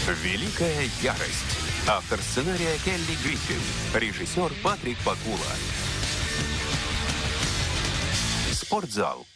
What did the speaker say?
Великая ярость. Автор сценария Келли Гриффин. Режиссер Патрик Пакула. Спортзал.